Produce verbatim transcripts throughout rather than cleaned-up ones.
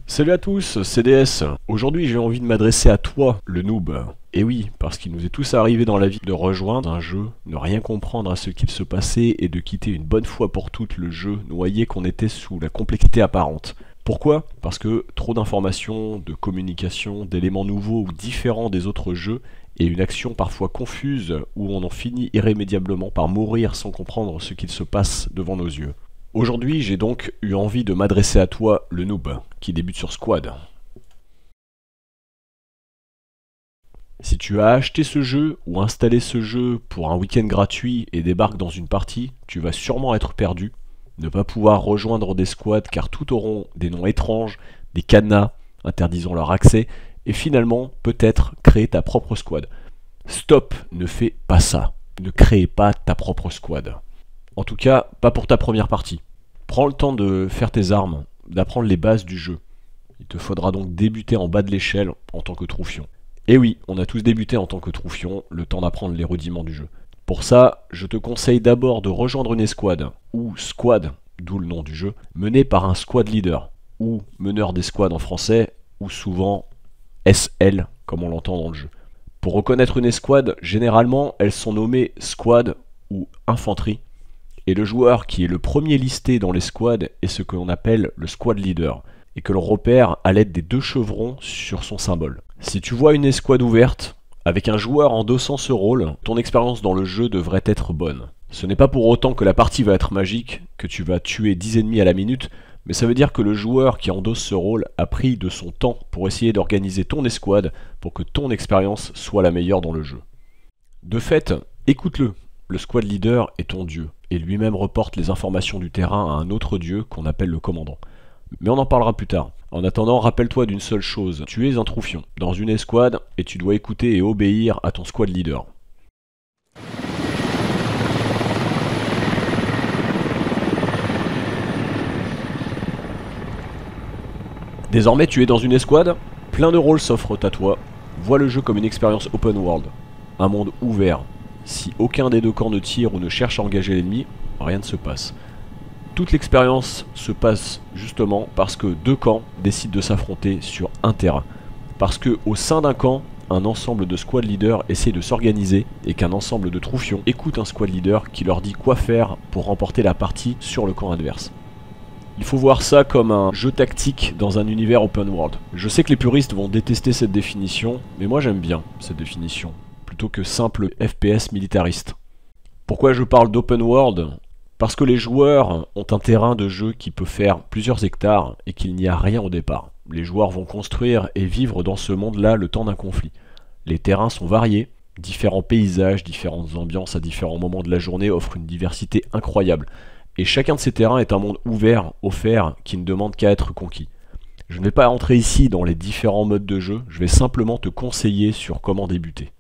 Salut à tous, C D S. Aujourd'hui j'ai envie de m'adresser à toi, le noob. Et oui, parce qu'il nous est tous arrivé dans la vie de rejoindre un jeu, ne rien comprendre à ce qu'il se passait et de quitter une bonne fois pour toutes le jeu, noyé qu'on était sous la complexité apparente. Pourquoi? Parce que trop d'informations, de communication, d'éléments nouveaux ou différents des autres jeux, et une action parfois confuse où on en finit irrémédiablement par mourir sans comprendre ce qu'il se passe devant nos yeux. Aujourd'hui, j'ai donc eu envie de m'adresser à toi, le noob, qui débute sur Squad. Si tu as acheté ce jeu ou installé ce jeu pour un week-end gratuit et débarques dans une partie, tu vas sûrement être perdu, ne pas pouvoir rejoindre des squads car tout auront des noms étranges, des cadenas interdisant leur accès, et finalement, peut-être, créer ta propre squad. Stop, ne fais pas ça. Ne crée pas ta propre squad. En tout cas, pas pour ta première partie. Prends le temps de faire tes armes, d'apprendre les bases du jeu. Il te faudra donc débuter en bas de l'échelle en tant que troufion. Et oui, on a tous débuté en tant que troufion, le temps d'apprendre les rudiments du jeu. Pour ça, je te conseille d'abord de rejoindre une escouade, ou squad, d'où le nom du jeu, menée par un squad leader, ou meneur des squads en français, ou souvent S L, comme on l'entend dans le jeu. Pour reconnaître une escouade, généralement, elles sont nommées squad ou infanterie, et le joueur qui est le premier listé dans les squads est ce que l'on appelle le squad leader, et que l'on repère à l'aide des deux chevrons sur son symbole. Si tu vois une escouade ouverte, avec un joueur endossant ce rôle, ton expérience dans le jeu devrait être bonne. Ce n'est pas pour autant que la partie va être magique, que tu vas tuer dix ennemis à la minute, mais ça veut dire que le joueur qui endosse ce rôle a pris de son temps pour essayer d'organiser ton escouade pour que ton expérience soit la meilleure dans le jeu. De fait, écoute-le, le squad leader est ton dieu, et lui-même reporte les informations du terrain à un autre dieu qu'on appelle le commandant. Mais on en parlera plus tard. En attendant, rappelle-toi d'une seule chose, tu es un troufion, dans une escouade, et tu dois écouter et obéir à ton squad leader. Désormais tu es dans une escouade, plein de rôles s'offrent à toi, vois le jeu comme une expérience open world, un monde ouvert. Si aucun des deux camps ne tire ou ne cherche à engager l'ennemi, rien ne se passe. Toute l'expérience se passe justement parce que deux camps décident de s'affronter sur un terrain. Parce que au sein d'un camp, un ensemble de squad leaders essaie de s'organiser et qu'un ensemble de troufions écoute un squad leader qui leur dit quoi faire pour remporter la partie sur le camp adverse. Il faut voir ça comme un jeu tactique dans un univers open world. Je sais que les puristes vont détester cette définition, mais moi j'aime bien cette définition, plutôt que simple F P S militariste. Pourquoi je parle d'open world ? Parce que les joueurs ont un terrain de jeu qui peut faire plusieurs hectares et qu'il n'y a rien au départ. Les joueurs vont construire et vivre dans ce monde-là le temps d'un conflit. Les terrains sont variés, différents paysages, différentes ambiances à différents moments de la journée offrent une diversité incroyable. Et chacun de ces terrains est un monde ouvert, offert, qui ne demande qu'à être conquis. Je ne vais pas entrer ici dans les différents modes de jeu, je vais simplement te conseiller sur comment débuter.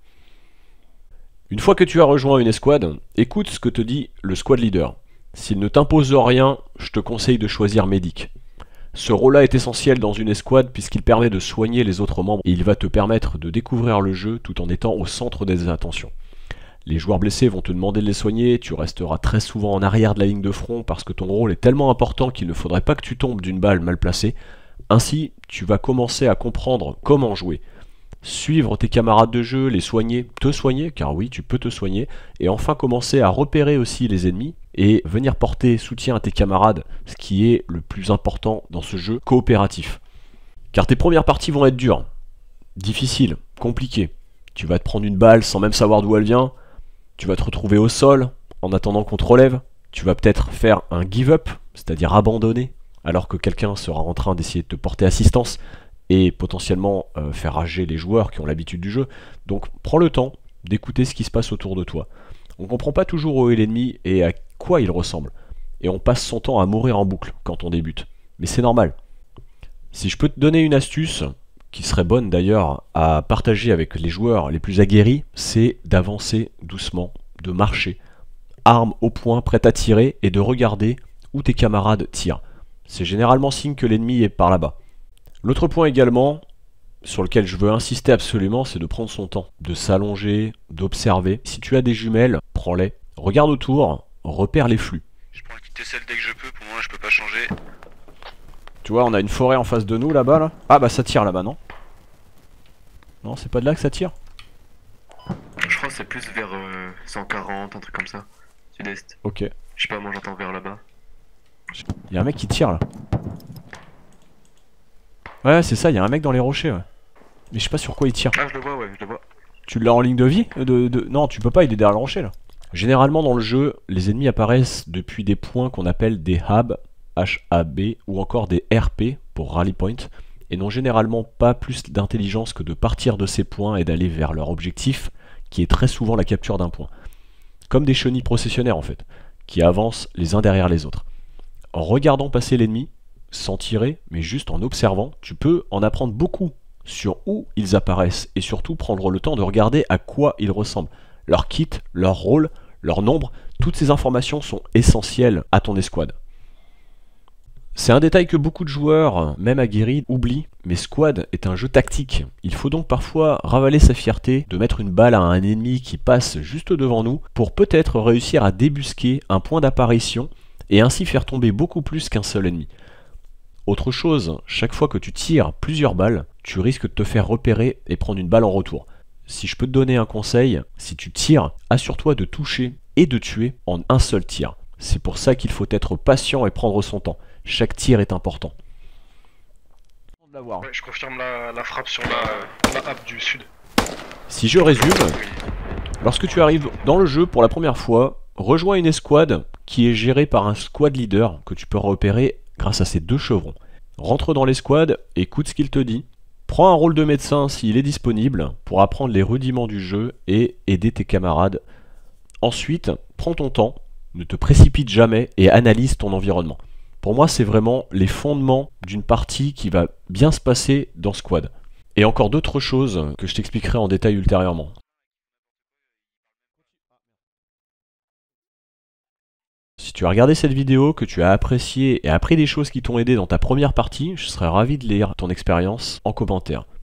Une fois que tu as rejoint une escouade, écoute ce que te dit le squad leader. S'il ne t'impose rien, je te conseille de choisir médic. Ce rôle-là est essentiel dans une escouade puisqu'il permet de soigner les autres membres et il va te permettre de découvrir le jeu tout en étant au centre des attentions. Les joueurs blessés vont te demander de les soigner, tu resteras très souvent en arrière de la ligne de front parce que ton rôle est tellement important qu'il ne faudrait pas que tu tombes d'une balle mal placée. Ainsi, tu vas commencer à comprendre comment jouer. Suivre tes camarades de jeu, les soigner, te soigner, car oui, tu peux te soigner, et enfin commencer à repérer aussi les ennemis et venir porter soutien à tes camarades, ce qui est le plus important dans ce jeu coopératif. Car tes premières parties vont être dures, difficiles, compliquées. Tu vas te prendre une balle sans même savoir d'où elle vient, tu vas te retrouver au sol en attendant qu'on te relève, tu vas peut-être faire un give up, c'est-à-dire abandonner, alors que quelqu'un sera en train d'essayer de te porter assistance, et potentiellement euh, faire rager les joueurs qui ont l'habitude du jeu. Donc prends le temps d'écouter ce qui se passe autour de toi. On ne comprend pas toujours où est l'ennemi et à quoi il ressemble. Et on passe son temps à mourir en boucle quand on débute. Mais c'est normal. Si je peux te donner une astuce, qui serait bonne d'ailleurs à partager avec les joueurs les plus aguerris, c'est d'avancer doucement, de marcher, arme au poing, prête à tirer, et de regarder où tes camarades tirent. C'est généralement signe que l'ennemi est par là-bas. L'autre point également, sur lequel je veux insister absolument, c'est de prendre son temps, de s'allonger, d'observer. Si tu as des jumelles, prends-les, regarde autour, repère les flux. Je prends une petite aisselle dès que je peux, pour moi je peux pas changer. Tu vois, on a une forêt en face de nous là-bas là. Ah bah ça tire là-bas, non? Non, c'est pas de là que ça tire? Je crois que c'est plus vers euh, cent quarante, un truc comme ça. Sud-est. Ok. Je sais pas, moi j'entends vers là-bas. Y'a un mec qui tire là. Ouais, c'est ça, y'a un mec dans les rochers, ouais. Mais je sais pas sur quoi il tire. Ah, je le vois, ouais, je le vois. Tu l'as en ligne de vie de, de... Non, tu peux pas, il est derrière le rocher là. Généralement dans le jeu, les ennemis apparaissent depuis des points qu'on appelle des hubs, H A B, ou encore des R P pour Rally Point, et n'ont généralement pas plus d'intelligence que de partir de ces points et d'aller vers leur objectif, qui est très souvent la capture d'un point. Comme des chenilles processionnaires en fait, qui avancent les uns derrière les autres. En regardant passer l'ennemi, sans tirer, mais juste en observant, tu peux en apprendre beaucoup sur où ils apparaissent et surtout prendre le temps de regarder à quoi ils ressemblent. Leur kit, leur rôle, leur nombre, toutes ces informations sont essentielles à ton escouade. C'est un détail que beaucoup de joueurs, même aguerris, oublient, mais Squad est un jeu tactique. Il faut donc parfois ravaler sa fierté de mettre une balle à un ennemi qui passe juste devant nous pour peut-être réussir à débusquer un point d'apparition et ainsi faire tomber beaucoup plus qu'un seul ennemi. Autre chose, chaque fois que tu tires plusieurs balles, tu risques de te faire repérer et prendre une balle en retour. Si je peux te donner un conseil, si tu tires, assure-toi de toucher et de tuer en un seul tir. C'est pour ça qu'il faut être patient et prendre son temps. Chaque tir est important. Ouais, je confirme la, la frappe sur la, la app du sud. Si je résume, lorsque tu arrives dans le jeu pour la première fois, rejoins une escouade qui est gérée par un squad leader que tu peux repérer grâce à ces deux chevrons. Rentre dans l'escouade, écoute ce qu'il te dit, prends un rôle de médecin s'il est disponible pour apprendre les rudiments du jeu et aider tes camarades. Ensuite, prends ton temps, ne te précipite jamais et analyse ton environnement. Pour moi, c'est vraiment les fondements d'une partie qui va bien se passer dans Squad. Et encore d'autres choses que je t'expliquerai en détail ultérieurement. Si tu as regardé cette vidéo, que tu as apprécié et appris des choses qui t'ont aidé dans ta première partie, je serais ravi de lire ton expérience en commentaire.